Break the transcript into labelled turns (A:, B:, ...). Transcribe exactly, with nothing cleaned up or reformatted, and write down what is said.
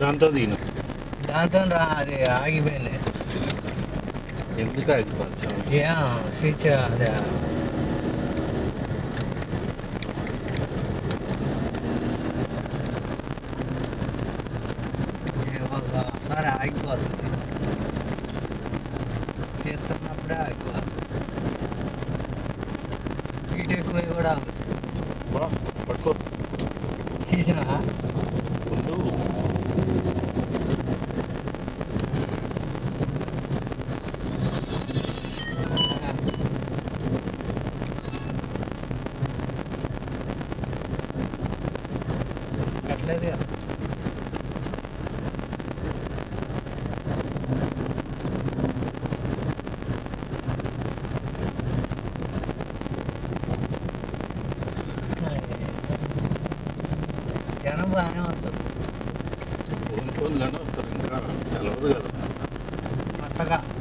A: దాంతో దీని
B: దాంతో రా అది ఆగిపోయింది.
A: ఎందుకు ఆగిపోవచ్చు?
B: ఏ స్విచ్ అదే ఒకసారి ఆగిపోతుంది, తీస్తున్నప్పుడే ఆగిపోతుంది. హీట్ ఎక్కువ కూడా ఆగుతుంది.
A: పట్టుకో
B: తీసినా
A: ముందు
B: అట్లేదు. జనం బాగానే వస్తుంది.
A: ఫోన్ ఫోన్లోనే వస్తారు, ఇంకా తెలవదు కదా
B: కొత్తగా